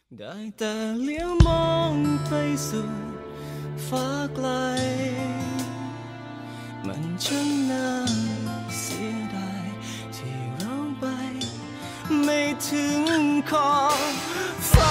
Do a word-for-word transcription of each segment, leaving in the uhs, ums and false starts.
ได้แต่เลี้ยวมองไปสู่ฟ้าไกลมันช่างน่าเสียดายที่เราไปไม่ถึงขอบฟ้า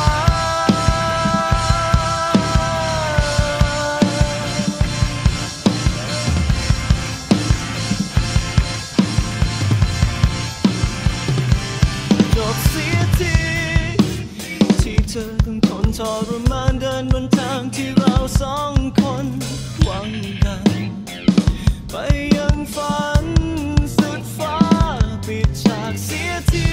จบเสียทีที่เธอต้องทนทรมานเดินบนทางที่เราสองคนหวังกันไปยังฝันสุดฟ้าปิดฉากเสียที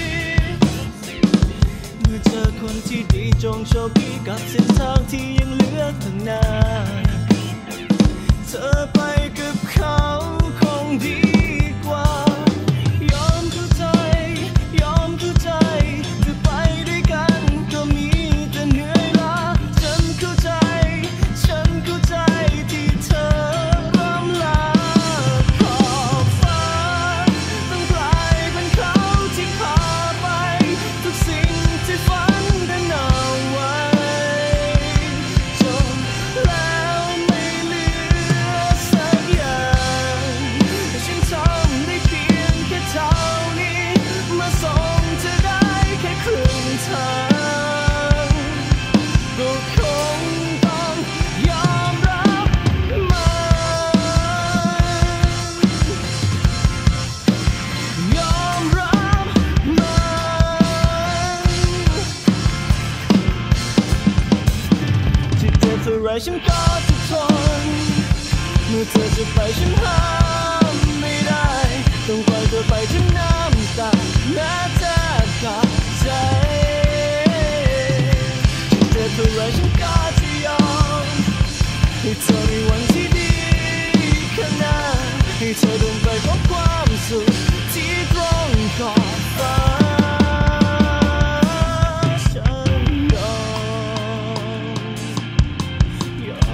เมื่อเจอคนที่ดีจงโชคดีกับเส้นทางที่ยังเหลือข้างหน้าเธอไปกับเขาคงดีกว่ายอมเข้าใจยอมเข้าใจจะไปด้วยกันก็มีแต่เหนื่อยล้าฉันเข้าใจฉันเข้าใจที่เธอร่ำลาขอบฟ้าต้องกลายเป็นเขาที่พาไปทุกสิ่งที่ฝันกันเอาไว้จบแล้วไม่เหลือสักอย่างฉันทำได้เพียงแค่เท่านี้มาส่งเธอได้แค่ครึ่งทางก็คงต้องยอมรับมันยอมรับมันที่เจ็บเท่าไรฉันก็จะทนเมื่อเธอจะไปฉันห้ามไม่ได้ต้องปล่อยเธอไปจนน้ำตาแม้แทบขาดใจที่เจ็บเท่าไรฉันก็จะยอมให้เธอมีวันที่ดีข้างหน้าให้เธอเดินไปพบความสุขที่ตรงขอบฟ้าฉันยอมยอ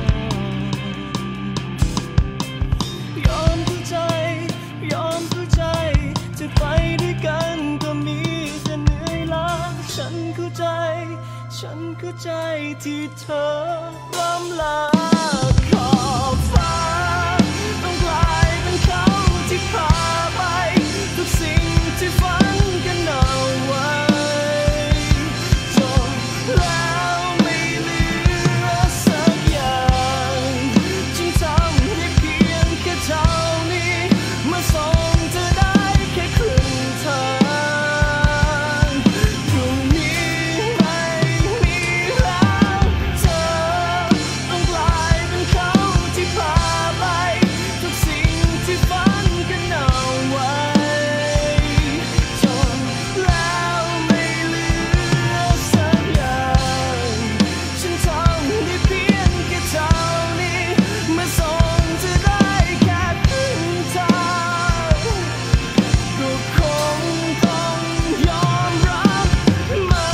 มยอมเข้าใจยอมเข้าใจจะไปด้วยกันก็มีแต่เหนื่อยล้าฉันเข้าใจฉันเข้าใจที่เธอร่ำลาขอบฟ้าต้องกลายเป็นเขาที่พาไปทุกสิ่งที่ฝันกันเอาไว้จบแล้วไม่เหลือสักอย่างจึงทำได้เพียงแค่เท่านี้มาส่งเธอได้แค่ครึ่งทางพรุ่งนี้ไม่มีแล้วเธอต้องกลายเป็นเขาที่พาไปทุกสิ่งที่ฝันกันเอาไว้จบแล้วไม่เหลือสักอย่างฉันทำได้เพียงแค่เท่านี้มาส่งเธอได้แค่ครึ่งทางก็คงต้องยอมรับมัน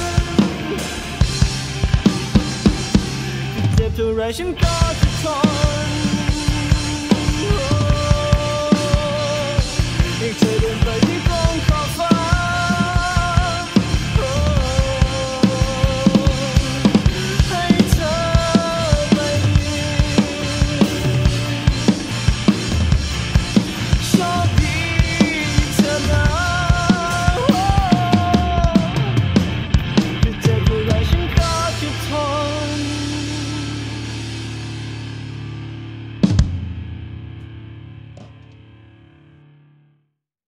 เจ็บเท่าไรฉันก็จะทน